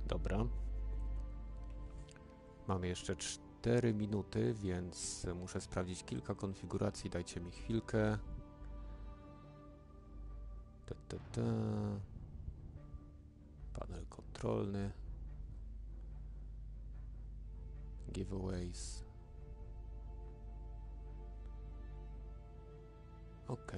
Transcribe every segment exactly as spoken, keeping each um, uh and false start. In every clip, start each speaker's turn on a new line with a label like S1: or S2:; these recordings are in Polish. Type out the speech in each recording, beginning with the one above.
S1: Dobra. Mamy jeszcze cztery minuty, więc muszę sprawdzić kilka konfiguracji. Dajcie mi chwilkę. Ta, ta, ta. Panel kontrolny. Giveaways. OK.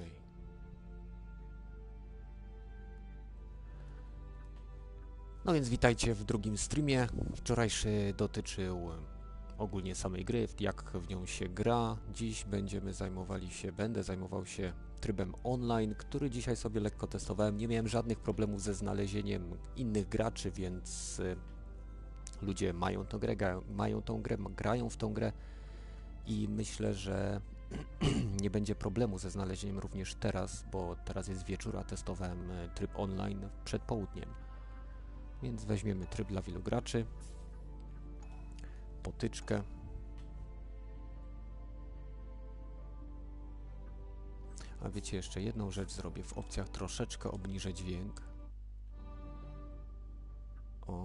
S1: No więc witajcie w drugim streamie. Wczorajszy dotyczył ogólnie samej gry, jak w nią się gra. Dziś będziemy zajmowali się, będę zajmował się trybem online, który dzisiaj sobie lekko testowałem. Nie miałem żadnych problemów ze znalezieniem innych graczy, więc ludzie mają tą grę, grają, mają tą grę, grają w tą grę i myślę, że nie będzie problemu ze znalezieniem również teraz, bo teraz jest wieczór, a testowałem tryb online przed południem. Więc weźmiemy tryb dla wielu graczy, potyczkę. A wiecie, jeszcze jedną rzecz zrobię w opcjach, troszeczkę obniżę dźwięk. O.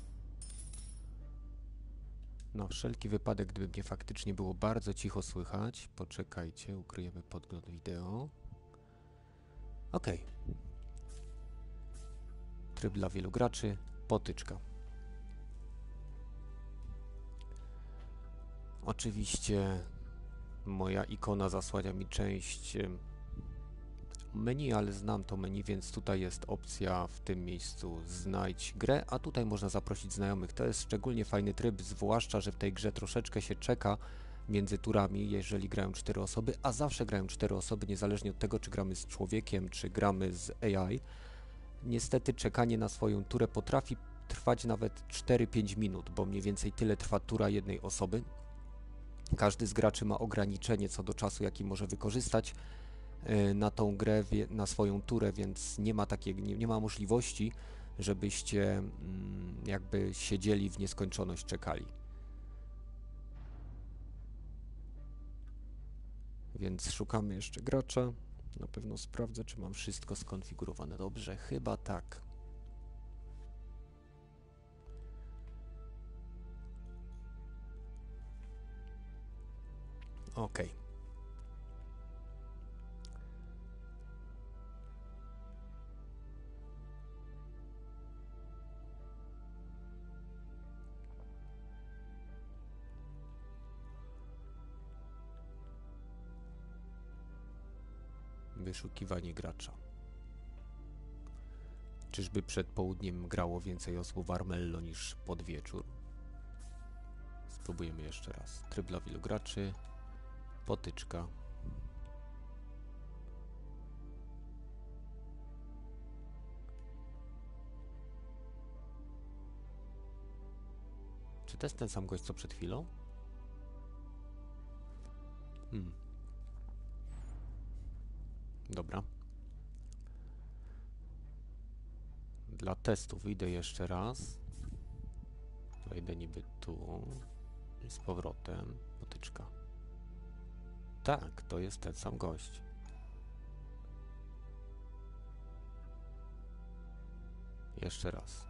S1: Na wszelki wypadek, gdyby mnie faktycznie było bardzo cicho słychać, poczekajcie, ukryjemy podgląd wideo. OK. Tryb dla wielu graczy, potyczka. Oczywiście moja ikona zasłania mi część menu, ale znam to menu, więc tutaj jest opcja w tym miejscu znajdź grę, a tutaj można zaprosić znajomych. To jest szczególnie fajny tryb, zwłaszcza, że w tej grze troszeczkę się czeka między turami, jeżeli grają cztery osoby, a zawsze grają cztery osoby, niezależnie od tego, czy gramy z człowiekiem, czy gramy z A I. Niestety czekanie na swoją turę potrafi trwać nawet cztery pięć minut, bo mniej więcej tyle trwa tura jednej osoby. Każdy z graczy ma ograniczenie co do czasu, jaki może wykorzystać na tą grę, na swoją turę, więc nie ma takiej, nie, nie ma możliwości, żebyście jakby siedzieli w nieskończoność, czekali. Więc szukamy jeszcze gracza. Na pewno sprawdzę, czy mam wszystko skonfigurowane dobrze. Chyba tak. OK. Wyszukiwanie gracza. Czyżby przed południem grało więcej osób w Armello niż pod wieczór? Spróbujemy jeszcze raz. Tryb dla wielu graczy. Potyczka. Czy to jest ten sam gość co przed chwilą? Hmm. Dobra. Dla testu wyjdę jeszcze raz. Wejdę niby tu. I z powrotem. Potyczka. Tak, to jest ten sam gość. Jeszcze raz.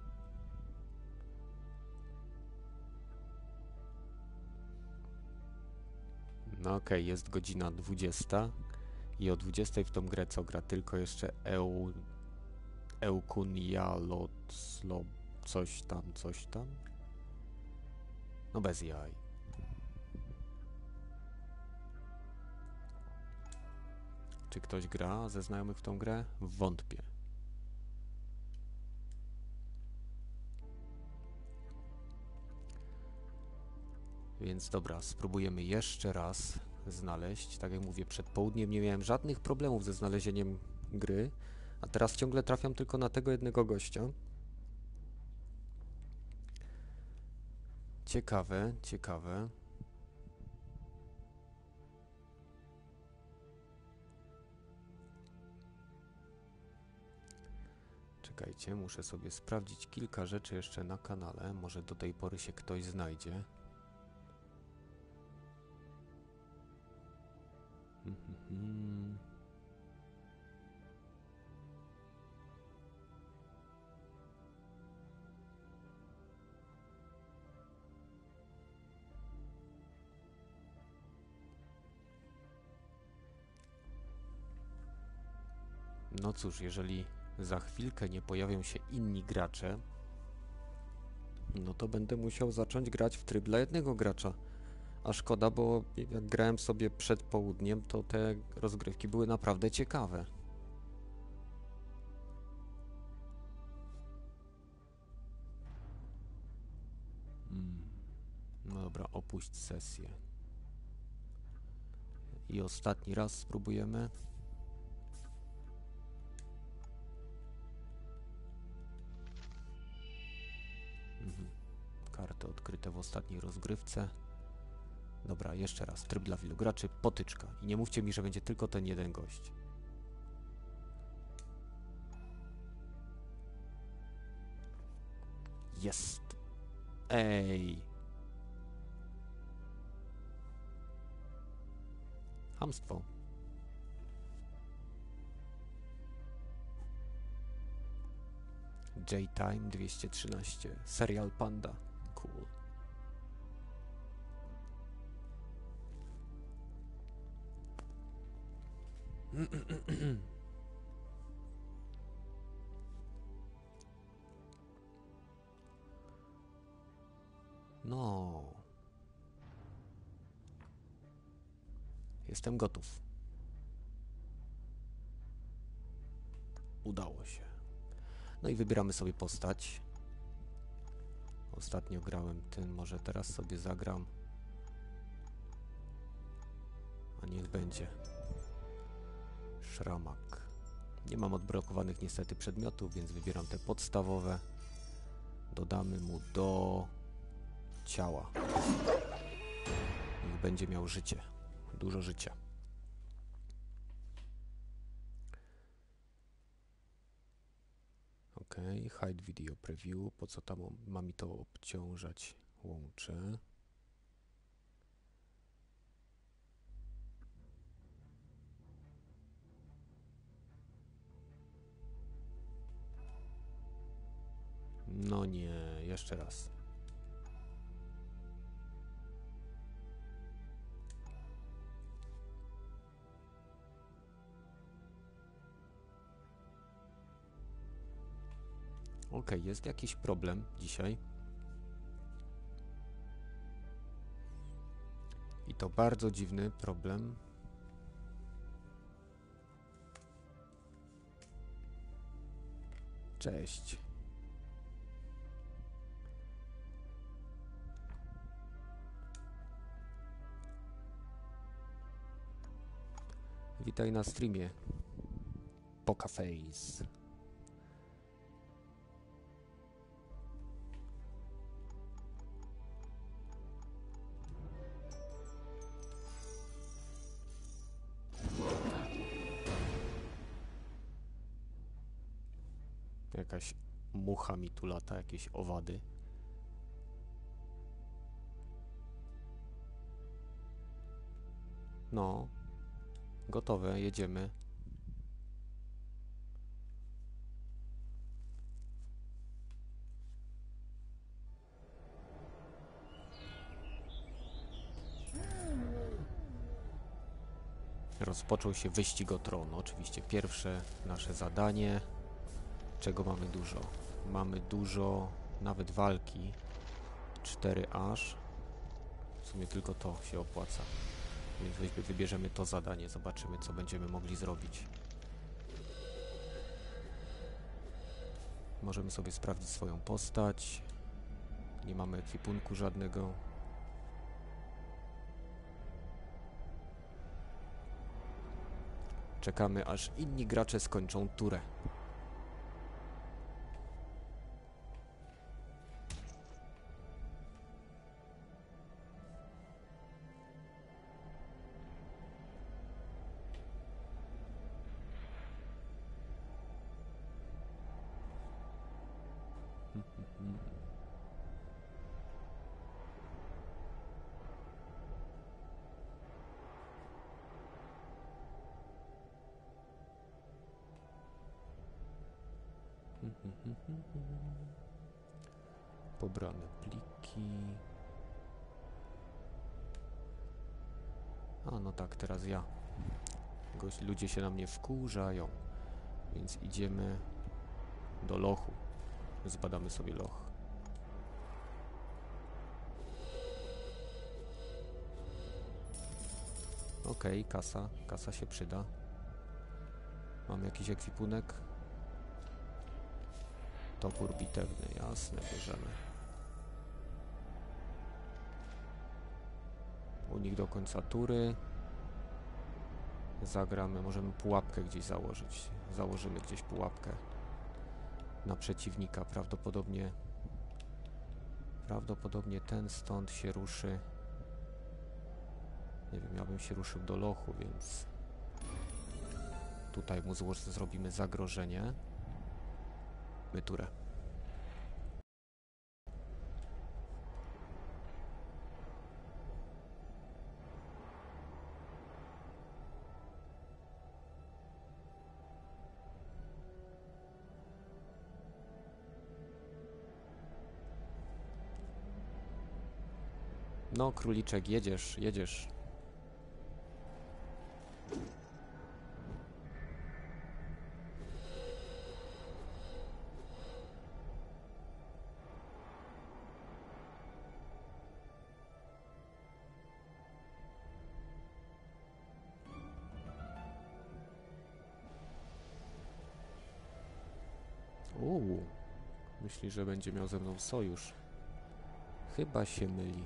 S1: No okej, okay, jest godzina dwudziesta i o dwudziestej w tą grę co gra tylko jeszcze EU Eukunialotslop coś tam, coś tam. No bez jaj. Czy ktoś gra ze znajomych w tą grę? Wątpię. Więc dobra, spróbujemy jeszcze raz znaleźć. Tak jak mówię, przed południem nie miałem żadnych problemów ze znalezieniem gry, a teraz ciągle trafiam tylko na tego jednego gościa. Ciekawe, ciekawe. Czekajcie, muszę sobie sprawdzić kilka rzeczy jeszcze na kanale. Może do tej pory się ktoś znajdzie. Hmm. No cóż, jeżeli za chwilkę nie pojawią się inni gracze, no to będę musiał zacząć grać w tryb dla jednego gracza. A szkoda, bo jak grałem sobie przed południem, to te rozgrywki były naprawdę ciekawe. Hmm. No dobra, opuść sesję. I ostatni raz spróbujemy. Mhm. Karty odkryte w ostatniej rozgrywce. Dobra, jeszcze raz. Tryb dla wielu graczy, potyczka. I nie mówcie mi, że będzie tylko ten jeden gość. Jest! Ej! Chamstwo. J-Time dwieście trzynaście. Serial Panda. Cool. No. Jestem gotów. Udało się. No i wybieramy sobie postać. Ostatnio grałem tym, może teraz sobie zagram. A niech będzie. Szramak. Nie mam odblokowanych niestety przedmiotów, więc wybieram te podstawowe. Dodamy mu do ciała. Niech będzie miał życie. Dużo życia. Ok, hide video preview. Po co tam ma mi to obciążać? Łączę. No nie, jeszcze raz. Ok, jest jakiś problem dzisiaj. I to bardzo dziwny problem. Cześć. Witaj na streamie. Pokerface. Jakaś mucha mi tu lata, jakieś owady. No. Gotowe, jedziemy. Rozpoczął się wyścig o tron. Oczywiście pierwsze nasze zadanie. Czego mamy dużo? Mamy dużo nawet walki. cztery aż. W sumie tylko to się opłaca. Więc wybierzemy to zadanie. Zobaczymy, co będziemy mogli zrobić. Możemy sobie sprawdzić swoją postać. Nie mamy ekwipunku żadnego. Czekamy, aż inni gracze skończą turę. Pobrane pliki. A no tak, teraz ja. Goś, ludzie się na mnie wkurzają. Więc idziemy do lochu. Zbadamy sobie loch. Okej, okay, kasa. Kasa się przyda. Mam jakiś ekwipunek? Topór bitewny, jasne, bierzemy. Unik do końca tury. Zagramy, możemy pułapkę gdzieś założyć. Założymy gdzieś pułapkę na przeciwnika. Prawdopodobnie Prawdopodobnie ten stąd się ruszy. Nie wiem, ja bym się ruszył do lochu, więc tutaj mu złoż zrobimy zagrożenie. My turę. No, króliczek, jedziesz, jedziesz. Uuu, myśli, że będzie miał ze mną sojusz. Chyba się myli.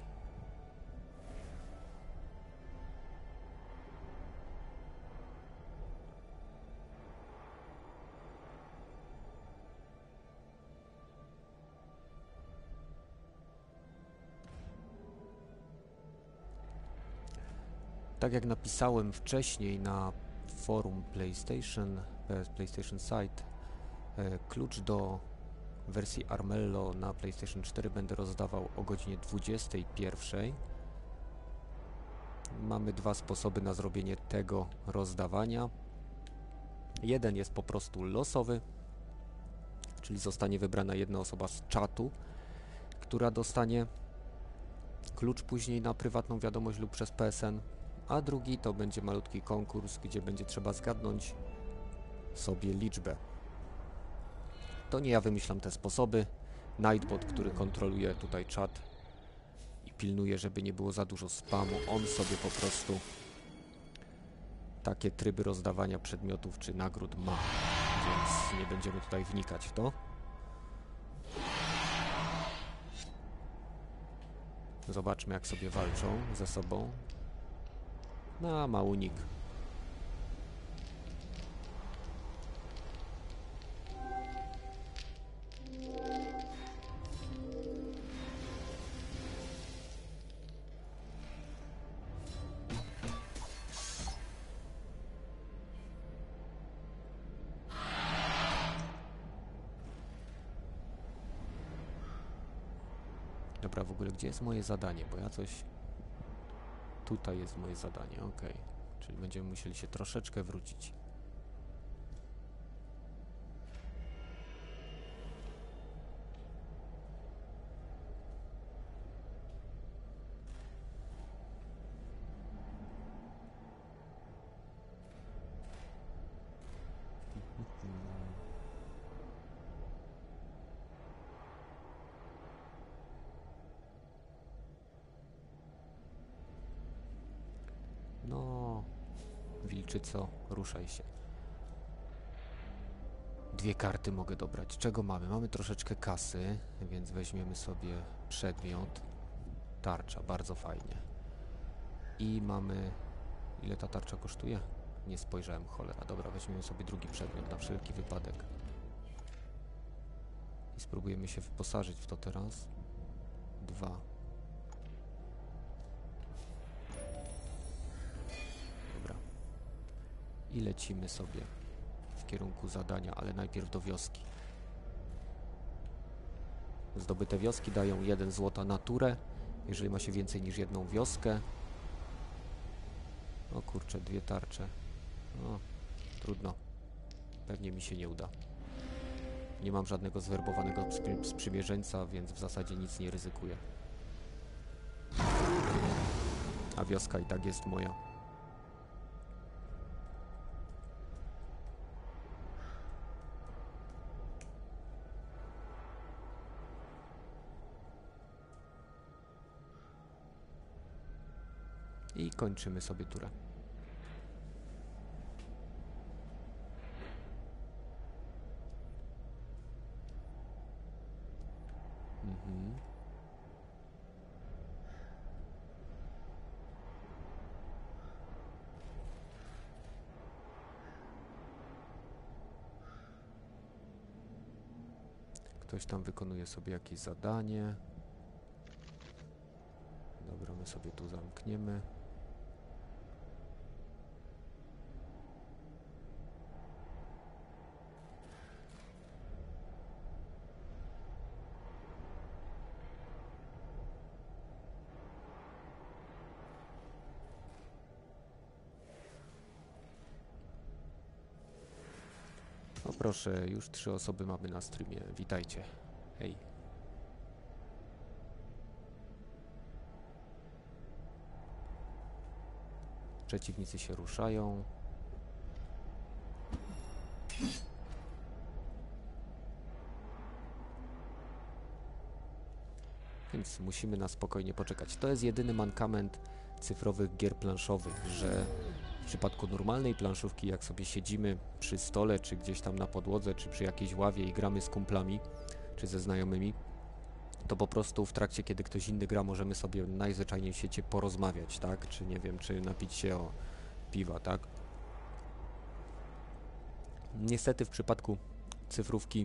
S1: Tak jak napisałem wcześniej na forum PlayStation, PlayStation Site, klucz do wersji Armello na PlayStation cztery będę rozdawał o godzinie dwudziestej pierwszej. Mamy dwa sposoby na zrobienie tego rozdawania. Jeden jest po prostu losowy, czyli zostanie wybrana jedna osoba z czatu, która dostanie klucz później na prywatną wiadomość lub przez P S N, a drugi to będzie malutki konkurs, gdzie będzie trzeba zgadnąć sobie liczbę. To nie ja wymyślam te sposoby. Nightbot, który kontroluje tutaj czat i pilnuje, żeby nie było za dużo spamu, on sobie po prostu takie tryby rozdawania przedmiotów czy nagród ma, więc nie będziemy tutaj wnikać w to. Zobaczmy, jak sobie walczą ze sobą. No, ma unik. Dobra, w ogóle gdzie jest moje zadanie? Bo ja coś... Tutaj jest moje zadanie, ok. Czyli będziemy musieli się troszeczkę wrócić. No, wilczyco, ruszaj się. Dwie karty mogę dobrać. Czego mamy? Mamy troszeczkę kasy, więc weźmiemy sobie przedmiot. Tarcza, bardzo fajnie. I mamy... Ile ta tarcza kosztuje? Nie spojrzałem, cholera. Dobra, weźmiemy sobie drugi przedmiot na wszelki wypadek. I spróbujemy się wyposażyć w to teraz. Dwa. Dobra. I lecimy sobie w kierunku zadania, ale najpierw do wioski. Zdobyte wioski dają jeden złota na turę, jeżeli ma się więcej niż jedną wioskę. O kurczę, dwie tarcze. No, trudno. Pewnie mi się nie uda. Nie mam żadnego zwerbowanego sprzymierzeńca, więc w zasadzie nic nie ryzykuję. A wioska i tak jest moja. I kończymy sobie turę. Mhm. Ktoś tam wykonuje sobie jakieś zadanie. Dobra, my sobie tu zamkniemy. O proszę, już trzy osoby mamy na streamie. Witajcie. Hej. Przeciwnicy się ruszają. Więc musimy na spokojnie poczekać. To jest jedyny mankament cyfrowych gier planszowych, że w przypadku normalnej planszówki, jak sobie siedzimy przy stole, czy gdzieś tam na podłodze, czy przy jakiejś ławie i gramy z kumplami, czy ze znajomymi, to po prostu w trakcie, kiedy ktoś inny gra, możemy sobie najzwyczajniej w świecie porozmawiać, tak? Czy nie wiem, czy napić się o piwa, tak? Niestety w przypadku cyfrówki,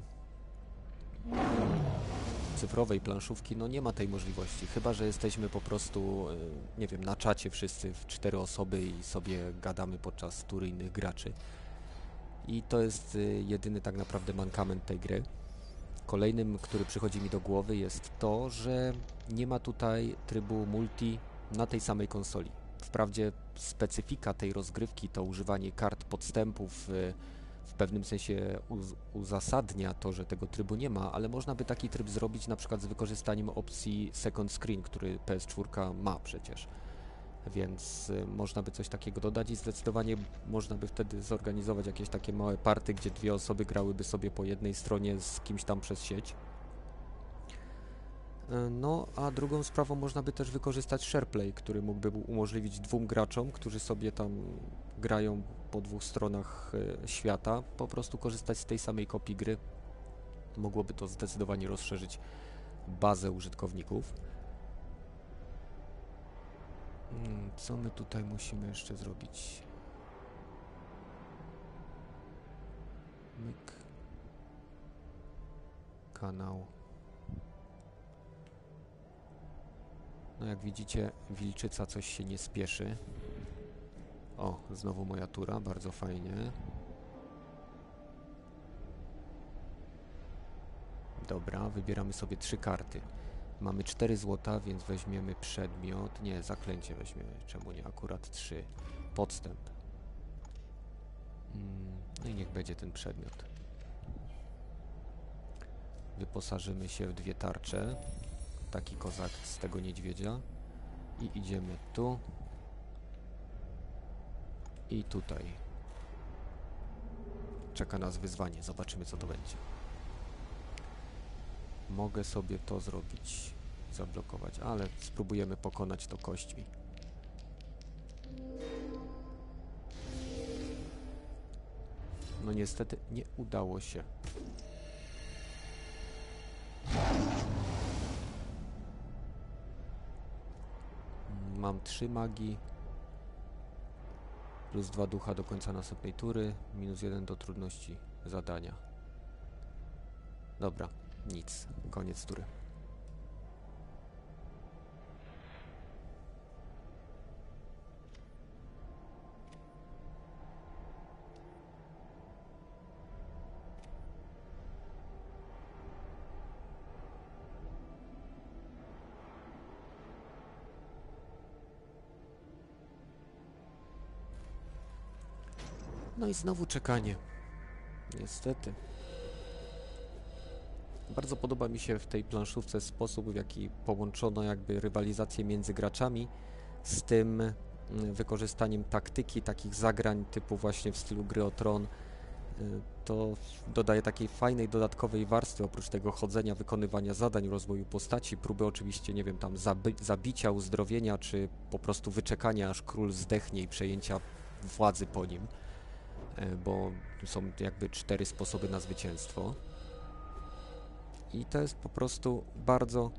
S1: cyfrowej planszówki, no nie ma tej możliwości, chyba że jesteśmy po prostu, nie wiem, na czacie wszyscy w cztery osoby i sobie gadamy podczas tury innych graczy. I to jest jedyny tak naprawdę mankament tej gry. Kolejnym, który przychodzi mi do głowy, jest to, że nie ma tutaj trybu multi na tej samej konsoli. Wprawdzie specyfika tej rozgrywki, to używanie kart podstępów w pewnym sensie uz uzasadnia to, że tego trybu nie ma, ale można by taki tryb zrobić na przykład z wykorzystaniem opcji second screen, który P S cztery ma przecież. Więc y, można by coś takiego dodać i zdecydowanie można by wtedy zorganizować jakieś takie małe party, gdzie dwie osoby grałyby sobie po jednej stronie z kimś tam przez sieć. Y, no, a drugą sprawą można by też wykorzystać SharePlay, który mógłby umożliwić dwóm graczom, którzy sobie tam grają po dwóch stronach y, świata, po prostu korzystać z tej samej kopii gry. Mogłoby to zdecydowanie rozszerzyć bazę użytkowników. Co my tutaj musimy jeszcze zrobić? Myk. Kanał. No jak widzicie, wilczyca coś się nie spieszy. O, znowu moja tura, bardzo fajnie. Dobra, wybieramy sobie trzy karty. Mamy cztery złota, więc weźmiemy przedmiot. Nie, zaklęcie weźmiemy. Czemu nie? Akurat trzy. Podstęp. Mm, no i niech będzie ten przedmiot. Wyposażymy się w dwie tarcze. Taki kozak z tego niedźwiedzia. I idziemy tu. I tutaj. Czeka nas wyzwanie. Zobaczymy, co to będzie. Mogę sobie to zrobić, zablokować, ale spróbujemy pokonać to kośćmi. No niestety nie udało się. Mam trzy magii, plus dwa ducha do końca następnej tury, minus jeden do trudności zadania. Dobra. Nic. Koniec tury. No i znowu czekanie. Niestety. Bardzo podoba mi się w tej planszówce sposób, w jaki połączono jakby rywalizację między graczami z tym wykorzystaniem taktyki, takich zagrań typu właśnie w stylu Gry o Tron, to dodaje takiej fajnej, dodatkowej warstwy, oprócz tego chodzenia, wykonywania zadań, rozwoju postaci, próby oczywiście, nie wiem, tam zabi- zabicia, uzdrowienia, czy po prostu wyczekania, aż król zdechnie i przejęcia władzy po nim, bo są jakby cztery sposoby na zwycięstwo. I to jest po prostu bardzo,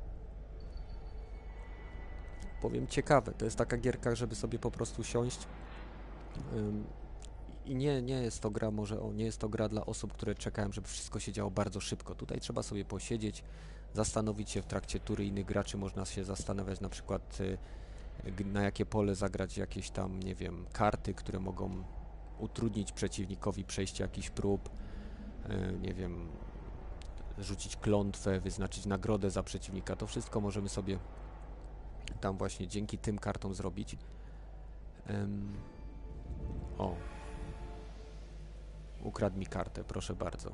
S1: powiem, ciekawe. To jest taka gierka, żeby sobie po prostu siąść. Ym, I nie, nie jest to gra może, o, nie jest to gra dla osób, które czekają, żeby wszystko się działo bardzo szybko. Tutaj trzeba sobie posiedzieć, zastanowić się w trakcie tury innych graczy. Można się zastanawiać na przykład, y, na jakie pole zagrać jakieś tam, nie wiem, karty, które mogą utrudnić przeciwnikowi przejście jakichś prób, y, nie wiem, rzucić klątwę, wyznaczyć nagrodę za przeciwnika. To wszystko możemy sobie tam właśnie dzięki tym kartom zrobić. Ym, o, ukradł mi kartę, proszę bardzo.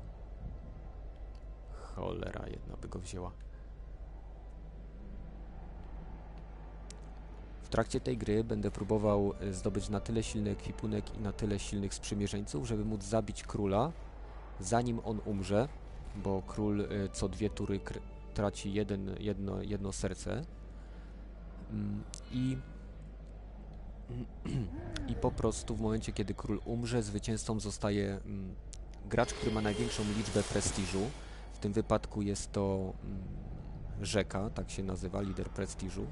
S1: Cholera jedna by go wzięła. W trakcie tej gry będę próbował zdobyć na tyle silny ekwipunek i na tyle silnych sprzymierzeńców, żeby móc zabić króla, zanim on umrze, bo król co dwie tury traci jeden, jedno, jedno serce. I, I po prostu w momencie, kiedy król umrze, zwycięzcą zostaje mm, gracz, który ma największą liczbę prestiżu. W tym wypadku jest to mm, rzeka, tak się nazywa, lider prestiżu.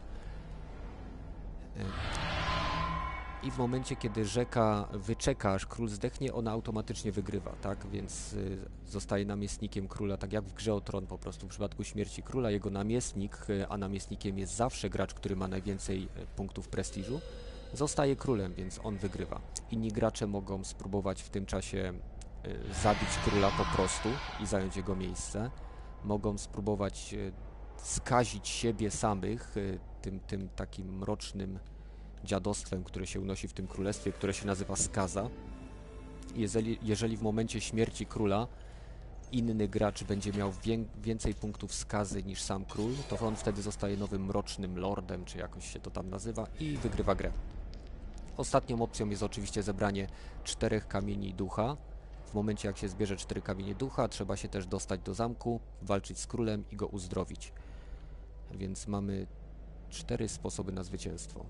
S1: I w momencie, kiedy rzeka wyczeka, aż król zdechnie, ona automatycznie wygrywa, tak? Więc y, zostaje namiestnikiem króla, tak jak w grze o Tron po prostu. W przypadku śmierci króla jego namiestnik, y, a namiestnikiem jest zawsze gracz, który ma najwięcej y, punktów prestiżu, zostaje królem, więc on wygrywa. Inni gracze mogą spróbować w tym czasie y, zabić króla po prostu i zająć jego miejsce. Mogą spróbować y, skazić siebie samych y, tym, tym takim mrocznym dziadostwem, które się unosi w tym królestwie, które się nazywa skaza. Jeżeli, jeżeli w momencie śmierci króla inny gracz będzie miał wię, więcej punktów skazy niż sam król, to on wtedy zostaje nowym mrocznym lordem, czy jakoś się to tam nazywa, i wygrywa grę. Ostatnią opcją jest oczywiście zebranie czterech kamieni ducha. W momencie, jak się zbierze cztery kamienie ducha, trzeba się też dostać do zamku, walczyć z królem i go uzdrowić. Więc mamy cztery sposoby na zwycięstwo.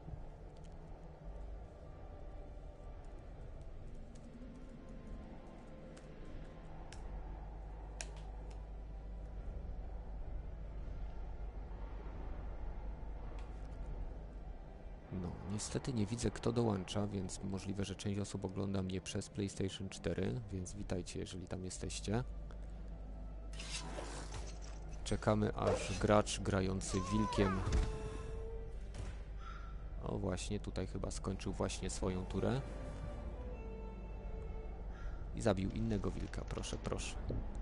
S1: No, niestety nie widzę, kto dołącza, więc możliwe, że część osób ogląda mnie przez PlayStation cztery, więc witajcie, jeżeli tam jesteście. Czekamy, aż gracz grający wilkiem... O właśnie, tutaj chyba skończył właśnie swoją turę. I zabił innego wilka, proszę, proszę.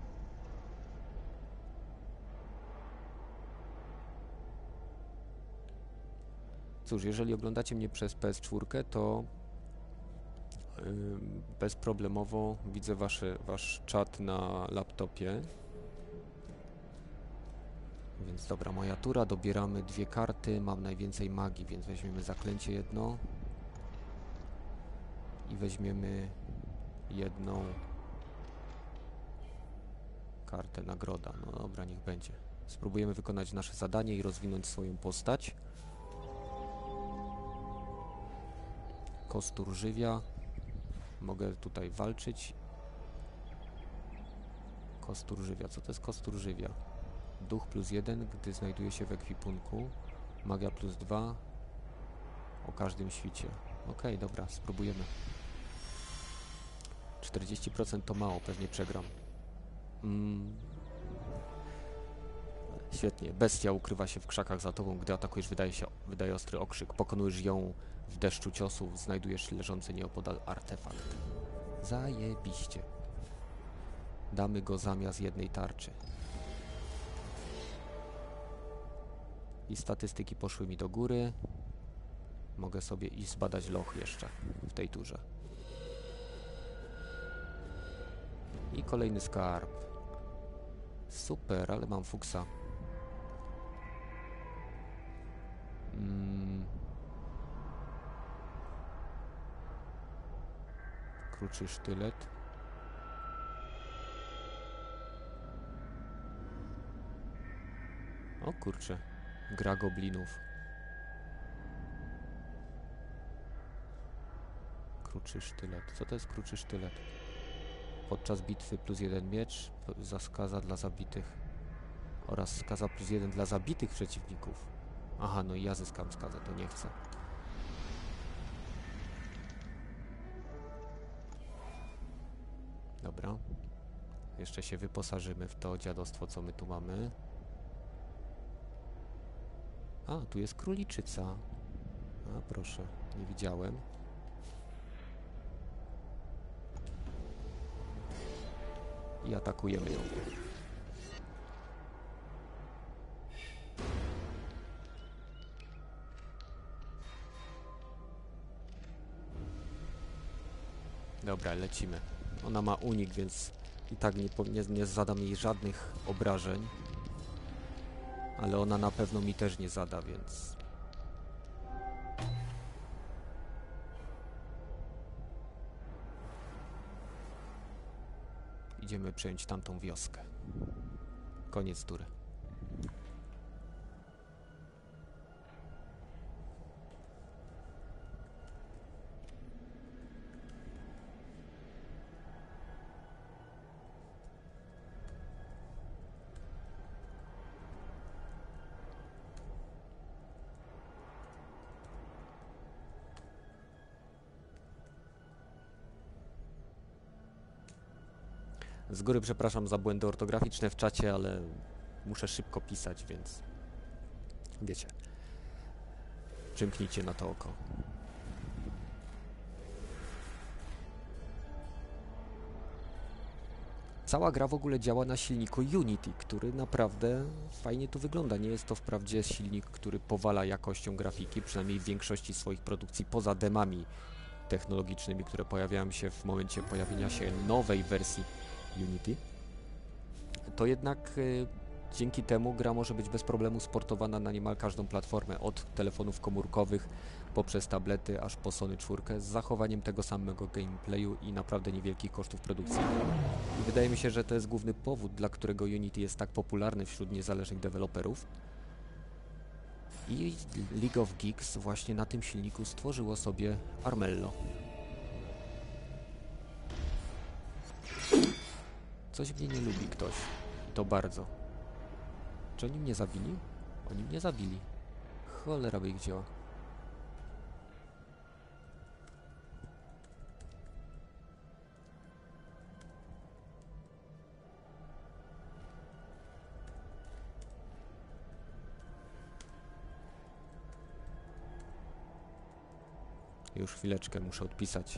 S1: Cóż, jeżeli oglądacie mnie przez P S cztery, to yy, bezproblemowo widzę wasze, wasz czat na laptopie. Więc dobra, moja tura, dobieramy dwie karty, mam najwięcej magii, więc weźmiemy zaklęcie jedno i weźmiemy jedną kartę nagroda. No dobra, niech będzie. Spróbujemy wykonać nasze zadanie i rozwinąć swoją postać. Kostur żywia. Mogę tutaj walczyć. Kostur żywia. Co to jest kostur żywia? Duch plus jeden, gdy znajduje się w ekwipunku. Magia plus dwa. O każdym świcie. Okej, dobra, spróbujemy. czterdzieści procent to mało, pewnie przegram. Mm. Świetnie. Bestia ukrywa się w krzakach za tobą. Gdy atakujesz, wydaje się, wydaje ostry okrzyk. Pokonujesz ją w deszczu ciosów. Znajdujesz leżący nieopodal artefakt. Zajebiście. Damy go zamiast jednej tarczy. I statystyki poszły mi do góry. Mogę sobie iść zbadać loch jeszcze w tej turze. I kolejny skarb. Super, ale mam fuksa. Mm. Kruczy sztylet. O kurczę, gra goblinów. Kruczy sztylet. Co to jest kruczy sztylet? Podczas bitwy plus jeden miecz, za skaza dla zabitych. Oraz skaza plus jeden dla zabitych przeciwników. Aha, no i ja zyskam skazę, to nie chcę. Dobra. Jeszcze się wyposażymy w to dziadostwo, co my tu mamy. A, tu jest króliczyca. A, proszę, nie widziałem. I atakujemy ją. Dobra, lecimy. Ona ma unik, więc i tak nie, nie, nie zadam jej żadnych obrażeń. Ale ona na pewno mi też nie zada, więc... Idziemy przejąć tamtą wioskę. Koniec tury. Z góry przepraszam za błędy ortograficzne w czacie, ale muszę szybko pisać, więc wiecie. Przymknijcie na to oko. Cała gra w ogóle działa na silniku Unity, który naprawdę fajnie tu wygląda. Nie jest to wprawdzie silnik, który powala jakością grafiki, przynajmniej w większości swoich produkcji, poza demami technologicznymi, które pojawiają się w momencie pojawienia się nowej wersji Unity. To jednak y, dzięki temu gra może być bez problemu sportowana na niemal każdą platformę, od telefonów komórkowych poprzez tablety aż po Sony cztery, z zachowaniem tego samego gameplayu i naprawdę niewielkich kosztów produkcji. I wydaje mi się, że to jest główny powód, dla którego Unity jest tak popularny wśród niezależnych deweloperów. I League of Geeks właśnie na tym silniku stworzyło sobie Armello. Coś mnie nie lubi ktoś. I to bardzo. Czy oni mnie zabili? Oni mnie zabili. Cholera by ich wzięła. Już chwileczkę muszę odpisać.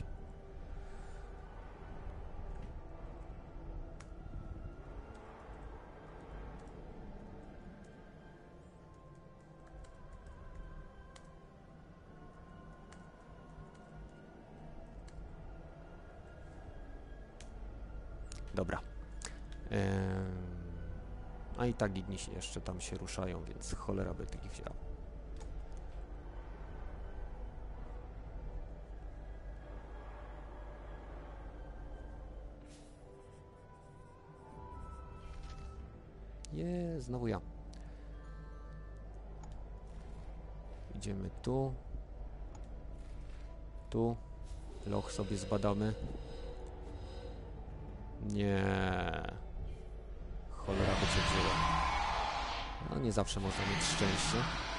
S1: Dobra. Eee, a i tak inni jeszcze tam się ruszają, więc cholera by takich wzięła. Je, znowu ja. Idziemy tu. Tu. Loch sobie zbadamy. Nie. Cholera by cię wzięła. No nie zawsze można mieć szczęście.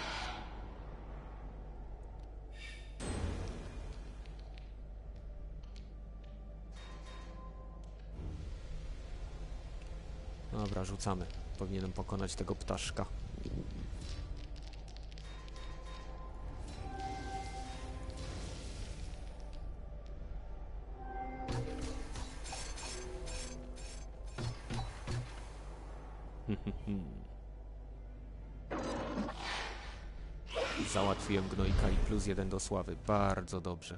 S1: Dobra, rzucamy. Powinienem pokonać tego ptaszka. Załatwiłem gnojka i plus jeden do sławy. Bardzo dobrze.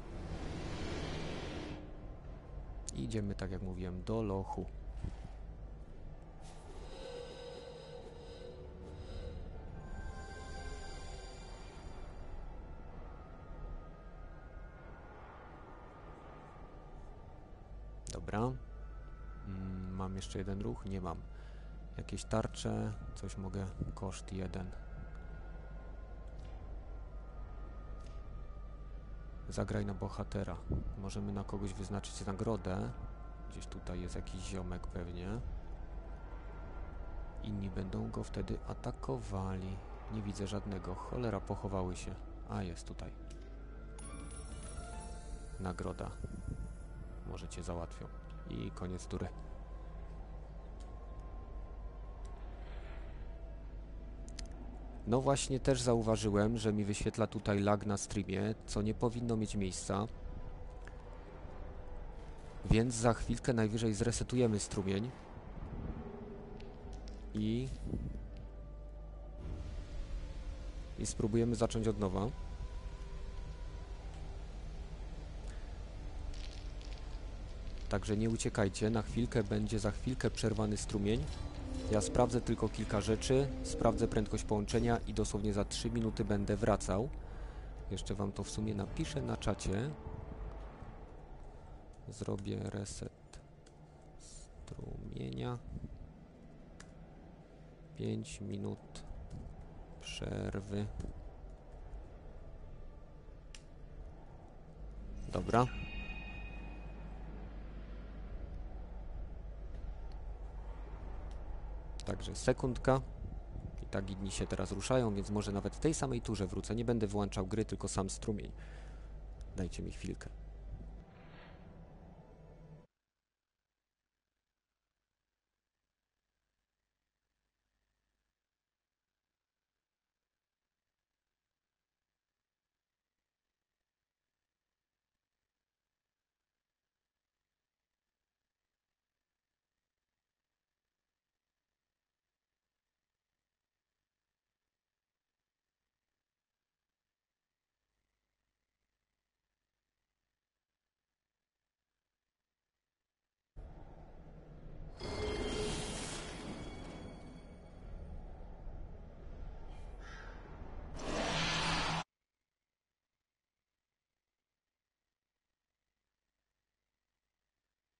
S1: Idziemy, tak jak mówiłem, do lochu. Dobra. Mm, mam jeszcze jeden ruch? Nie mam. Jakieś tarcze, coś mogę, koszt jeden. Zagraj na bohatera. Możemy na kogoś wyznaczyć nagrodę. Gdzieś tutaj jest jakiś ziomek pewnie. Inni będą go wtedy atakowali. Nie widzę żadnego. Cholera, pochowały się. A, jest tutaj. Nagroda. Może cię załatwią. I koniec tury. No właśnie, też zauważyłem, że mi wyświetla tutaj lag na streamie, co nie powinno mieć miejsca. Więc za chwilkę najwyżej zresetujemy strumień. I... I spróbujemy zacząć od nowa. Także nie uciekajcie, na chwilkę będzie za chwilkę przerwany strumień. Ja sprawdzę tylko kilka rzeczy, sprawdzę prędkość połączenia i dosłownie za trzy minuty będę wracał. Jeszcze wam to w sumie napiszę na czacie. Zrobię reset strumienia. pięć minut przerwy. Dobra. Także sekundka. I tak inni się teraz ruszają, więc może nawet w tej samej turze wrócę. Nie będę wyłączał gry, tylko sam strumień. Dajcie mi chwilkę.